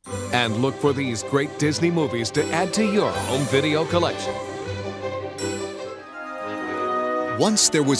And look for these great Disney movies to add to your home video collection. Once there was